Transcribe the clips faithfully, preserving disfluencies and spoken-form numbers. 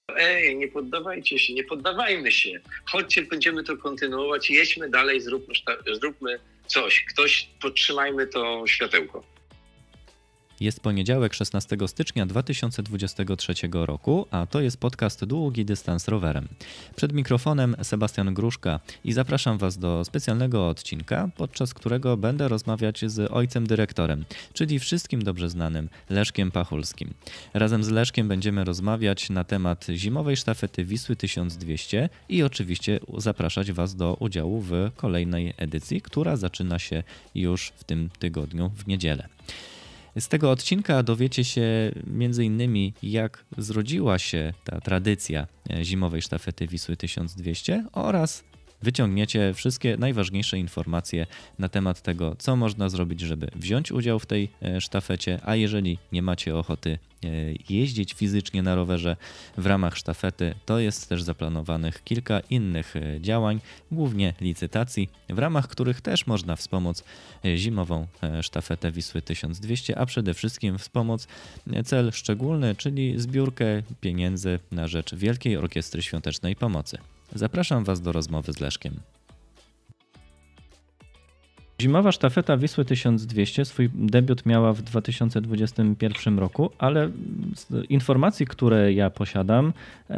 Ej, nie poddawajcie się, nie poddawajmy się. Chodźcie, będziemy to kontynuować, jedźmy dalej, zróbmy, zróbmy coś. Ktoś, podtrzymajmy to światełko. Jest poniedziałek, szesnastego stycznia dwa tysiące dwudziestego trzeciego roku, a to jest podcast Długi Dystans Rowerem. Przed mikrofonem Sebastian Gruszka i zapraszam Was do specjalnego odcinka, podczas którego będę rozmawiać z ojcem dyrektorem, czyli wszystkim dobrze znanym Leszkiem Pachulskim. Razem z Leszkiem będziemy rozmawiać na temat zimowej sztafety Wisły tysiąc dwieście i oczywiście zapraszać Was do udziału w kolejnej edycji, która zaczyna się już w tym tygodniu w niedzielę. Z tego odcinka dowiecie się między innymi, jak zrodziła się ta tradycja zimowej sztafety Wisły tysiąc dwieście oraz wyciągniecie wszystkie najważniejsze informacje na temat tego, co można zrobić, żeby wziąć udział w tej sztafecie, a jeżeli nie macie ochoty jeździć fizycznie na rowerze w ramach sztafety, to jest też zaplanowanych kilka innych działań, głównie licytacji, w ramach których też można wspomóc zimową sztafetę Wisły tysiąc dwieście, a przede wszystkim wspomóc cel szczególny, czyli zbiórkę pieniędzy na rzecz Wielkiej Orkiestry Świątecznej Pomocy. Zapraszam Was do rozmowy z Leszkiem. Zimowa sztafeta Wisły tysiąc dwieście swój debiut miała w dwa tysiące dwudziestym pierwszym roku, ale z informacji, które ja posiadam,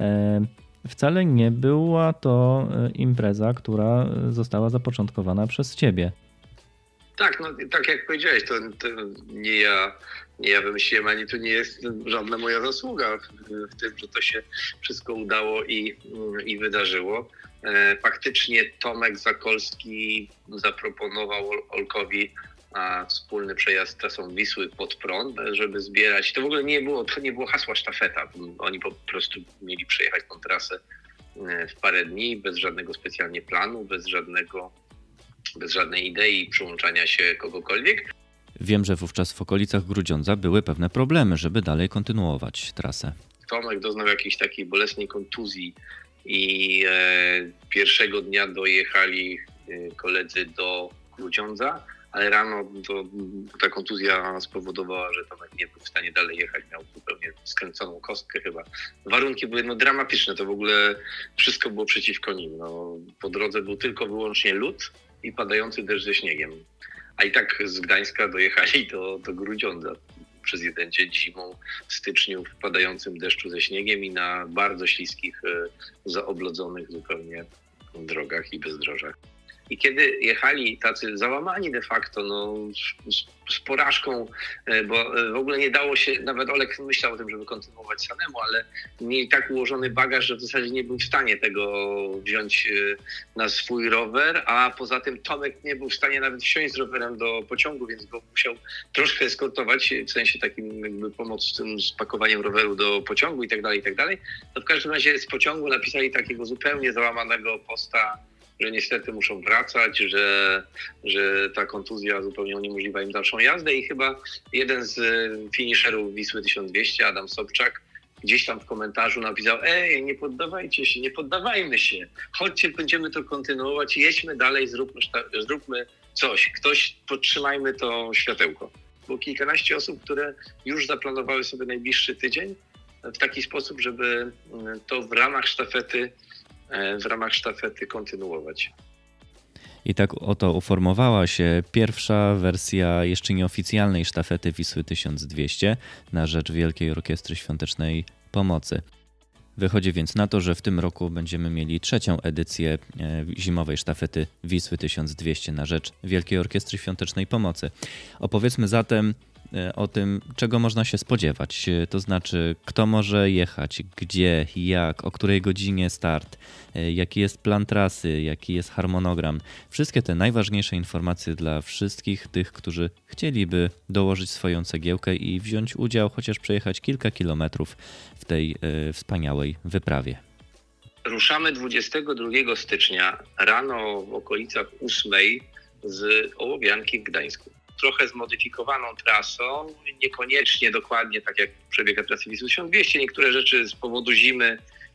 wcale nie była to impreza, która została zapoczątkowana przez Ciebie. Tak, no tak jak powiedziałeś, to, to nie ja nie ja wymyśliłem, ani to nie jest żadna moja zasługa w, w tym, że to się wszystko udało i, i wydarzyło. Faktycznie Tomek Zakolski zaproponował Olkowi a, wspólny przejazd trasą Wisły pod prąd, żeby zbierać. To w ogóle nie było, to nie było hasła sztafeta. Oni po prostu mieli przejechać tą trasę w parę dni, bez żadnego specjalnie planu, bez żadnego, bez żadnej idei przyłączania się kogokolwiek. Wiem, że wówczas w okolicach Grudziądza były pewne problemy, żeby dalej kontynuować trasę. Tomek doznał jakiejś takiej bolesnej kontuzji i e, pierwszego dnia dojechali e, koledzy do Grudziądza, ale rano to, ta kontuzja spowodowała, że Tomek nie był w stanie dalej jechać, miał zupełnie skręconą kostkę chyba. Warunki były no, dramatyczne, to w ogóle wszystko było przeciwko nim. No, po drodze był tylko wyłącznie lód i padający deszcz ze śniegiem. A i tak z Gdańska dojechali do, do Grudziądza przez jeden dzień zimą w styczniu w padającym deszczu ze śniegiem i na bardzo śliskich, zaoblodzonych zupełnie drogach i bezdrożach. I kiedy jechali tacy załamani de facto, no, z, z porażką, bo w ogóle nie dało się, nawet Olek myślał o tym, żeby kontynuować samemu, ale mieli tak ułożony bagaż, że w zasadzie nie był w stanie tego wziąć na swój rower, a poza tym Tomek nie był w stanie nawet wsiąść z rowerem do pociągu, więc go musiał troszkę eskortować, w sensie takim jakby pomóc z tym spakowaniem roweru do pociągu i tak dalej, i tak dalej. To w każdym razie z pociągu napisali takiego zupełnie załamanego posta, że niestety muszą wracać, że, że ta kontuzja zupełnie uniemożliwia im dalszą jazdę i chyba jeden z finisherów Wisły tysiąc dwieście, Adam Sobczak, gdzieś tam w komentarzu napisał: ej, nie poddawajcie się, nie poddawajmy się, chodźcie, będziemy to kontynuować, jedźmy dalej, zróbmy, zróbmy coś, ktoś, podtrzymajmy to światełko. Było kilkanaście osób, które już zaplanowały sobie najbliższy tydzień w taki sposób, żeby to w ramach sztafety w ramach sztafety kontynuować. I tak oto uformowała się pierwsza wersja jeszcze nieoficjalnej sztafety Wisły tysiąc dwieście na rzecz Wielkiej Orkiestry Świątecznej Pomocy. Wychodzi więc na to, że w tym roku będziemy mieli trzecią edycję zimowej sztafety Wisły tysiąc dwieście na rzecz Wielkiej Orkiestry Świątecznej Pomocy. Opowiedzmy zatem o tym, czego można się spodziewać, to znaczy kto może jechać, gdzie, jak, o której godzinie start, jaki jest plan trasy, jaki jest harmonogram. Wszystkie te najważniejsze informacje dla wszystkich tych, którzy chcieliby dołożyć swoją cegiełkę i wziąć udział, chociaż przejechać kilka kilometrów w tej y, wspaniałej wyprawie. Ruszamy dwudziestego drugiego stycznia rano w okolicach ósmej z Ołowianki w Gdańsku. Trochę zmodyfikowaną trasą, niekoniecznie dokładnie tak jak przebiega trasa Wisły tysiąc dwieście. Niektóre rzeczy z powodu zimy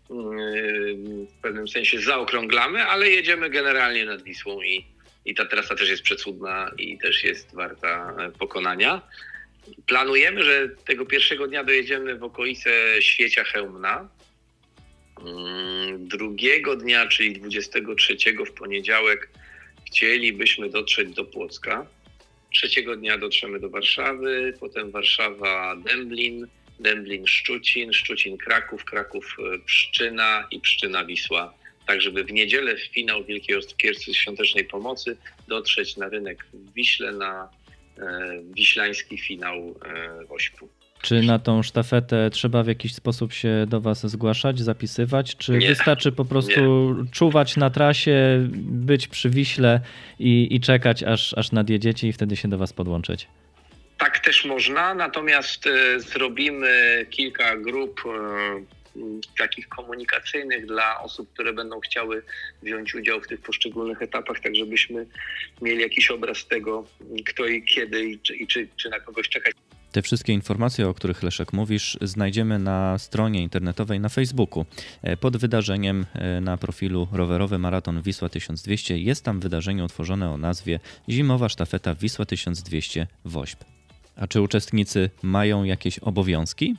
w pewnym sensie zaokrąglamy, ale jedziemy generalnie nad Wisłą i, i ta trasa też jest przecudna i też jest warta pokonania. Planujemy, że tego pierwszego dnia dojedziemy w okolice Świecia Chełmna Drugiego dnia, czyli dwudziestego trzeciego w poniedziałek, chcielibyśmy dotrzeć do Płocka. Trzeciego dnia dotrzemy do Warszawy, potem Warszawa Dęblin, Dęblin Szczucin, Szczucin Kraków, Kraków Pszczyna i Pszczyna Wisła. Tak, żeby w niedzielę w finał Wielkiej Orkiestry Świątecznej Pomocy dotrzeć na rynek w Wiśle na e, wiślański finał e, Wośpu. Czy na tą sztafetę trzeba w jakiś sposób się do was zgłaszać, zapisywać? Czy Nie, wystarczy po prostu nie. czuwać na trasie, być przy Wiśle i, i czekać, aż, aż nadjedziecie i wtedy się do was podłączyć? Tak też można, natomiast e, zrobimy kilka grup e, takich komunikacyjnych dla osób, które będą chciały wziąć udział w tych poszczególnych etapach, tak żebyśmy mieli jakiś obraz tego, kto i kiedy i czy, i czy, czy na kogoś czekać. Te wszystkie informacje, o których Leszek mówisz, znajdziemy na stronie internetowej na Facebooku. Pod wydarzeniem na profilu Rowerowy Maraton Wisła tysiąc dwieście jest tam wydarzenie utworzone o nazwie Zimowa Sztafeta Wisła tysiąc dwieście Wośp. A czy uczestnicy mają jakieś obowiązki?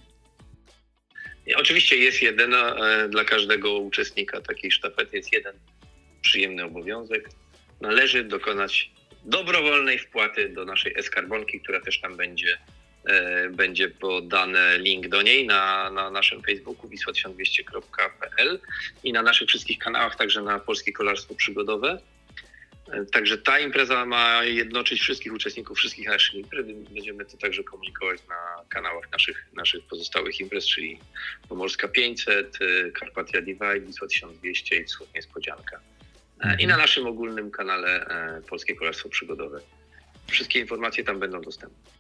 Oczywiście jest jeden, dla każdego uczestnika takiej sztafety jest jeden przyjemny obowiązek. Należy dokonać dobrowolnej wpłaty do naszej e-skarbonki, która też tam będzie, będzie podany link do niej na, na naszym Facebooku wisła tysiąc dwieście kropka p l i na naszych wszystkich kanałach, także na Polskie Kolarstwo Przygodowe. Także ta impreza ma jednoczyć wszystkich uczestników wszystkich naszych imprez. Będziemy to także komunikować na kanałach naszych, naszych pozostałych imprez, czyli Pomorska pięćset, Karpatia Divide, Wisła tysiąc dwieście i Wschód Niespodzianka. Mhm. I na naszym ogólnym kanale Polskie Kolarstwo Przygodowe. Wszystkie informacje tam będą dostępne.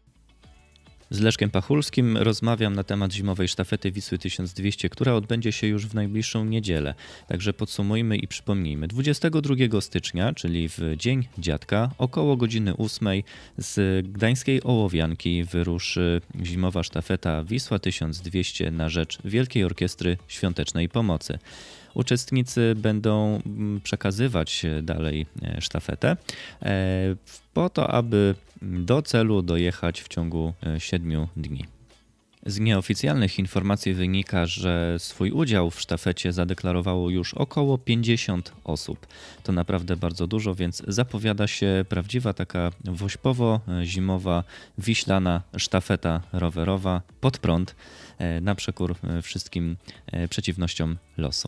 Z Leszkiem Pachulskim rozmawiam na temat zimowej sztafety Wisły tysiąc dwieście, która odbędzie się już w najbliższą niedzielę. Także podsumujmy i przypomnijmy. dwudziestego drugiego stycznia, czyli w Dzień Dziadka, około godziny ósmej z gdańskiej Ołowianki wyruszy zimowa sztafeta Wisła tysiąc dwieście na rzecz Wielkiej Orkiestry Świątecznej Pomocy. Uczestnicy będą przekazywać dalej sztafetę po to, aby do celu dojechać w ciągu siedmiu dni. Z nieoficjalnych informacji wynika, że swój udział w sztafecie zadeklarowało już około pięćdziesiąt osób. To naprawdę bardzo dużo, więc zapowiada się prawdziwa taka wośpowo-zimowa, wiślana sztafeta rowerowa pod prąd na przekór wszystkim przeciwnościom losu.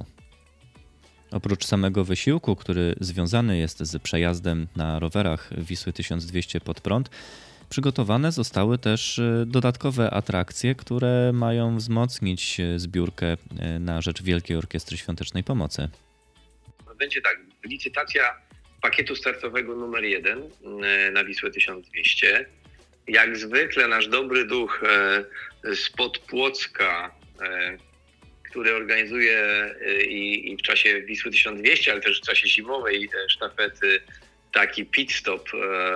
Oprócz samego wysiłku, który związany jest z przejazdem na rowerach Wisły tysiąc dwieście pod prąd, przygotowane zostały też dodatkowe atrakcje, które mają wzmocnić zbiórkę na rzecz Wielkiej Orkiestry Świątecznej Pomocy. Będzie tak, licytacja pakietu startowego numer jeden na Wisłę tysiąc dwieście. Jak zwykle nasz dobry duch spod Płocka, który organizuje i, i w czasie Wisły tysiąc dwieście, ale też w czasie zimowej sztafety taki pit stop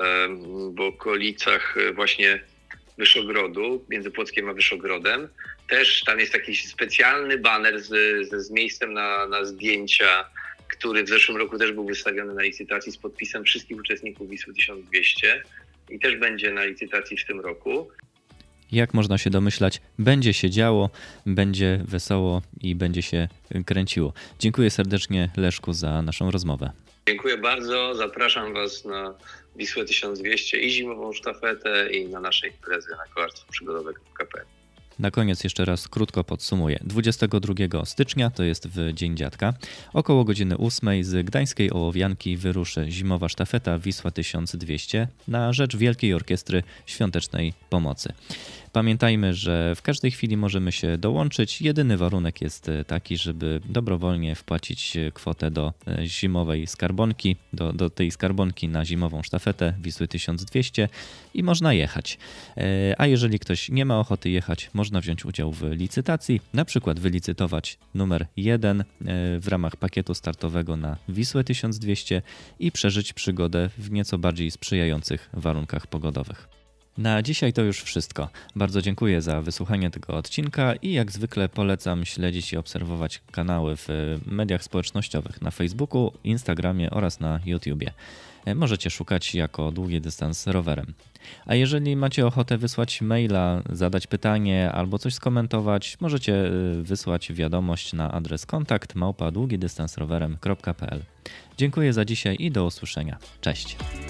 w okolicach właśnie Wyszogrodu, między Płockiem a Wyszogrodem. Też tam jest taki specjalny baner z, z, z miejscem na, na zdjęcia, który w zeszłym roku też był wystawiony na licytacji z podpisem wszystkich uczestników Wisły tysiąc dwieście i też będzie na licytacji w tym roku. Jak można się domyślać, będzie się działo, będzie wesoło i będzie się kręciło. Dziękuję serdecznie, Leszku, za naszą rozmowę. Dziękuję bardzo. Zapraszam Was na Wisłę tysiąc dwieście i zimową sztafetę i na nasze imprezy na kolarstwo przygodowe kropka p l. Na koniec jeszcze raz krótko podsumuję. dwudziestego drugiego stycznia, to jest w Dzień Dziadka, około godziny ósmej z gdańskiej Ołowianki wyruszy zimowa sztafeta Wisła tysiąc dwieście na rzecz Wielkiej Orkiestry Świątecznej Pomocy. Pamiętajmy, że w każdej chwili możemy się dołączyć. Jedyny warunek jest taki, żeby dobrowolnie wpłacić kwotę do zimowej skarbonki, do, do tej skarbonki na zimową sztafetę Wisły tysiąc dwieście i można jechać. A jeżeli ktoś nie ma ochoty jechać, można wziąć udział w licytacji, na przykład wylicytować numer jeden w ramach pakietu startowego na Wisłę tysiąc dwieście i przeżyć przygodę w nieco bardziej sprzyjających warunkach pogodowych. Na dzisiaj to już wszystko. Bardzo dziękuję za wysłuchanie tego odcinka i jak zwykle polecam śledzić i obserwować kanały w mediach społecznościowych na Facebooku, Instagramie oraz na YouTubie. możecie szukać jako Długi Dystans Rowerem. A jeżeli macie ochotę wysłać maila, zadać pytanie albo coś skomentować, możecie wysłać wiadomość na adres kontakt małpa długidystansrowerem kropka p l. Dziękuję za dzisiaj i do usłyszenia. Cześć!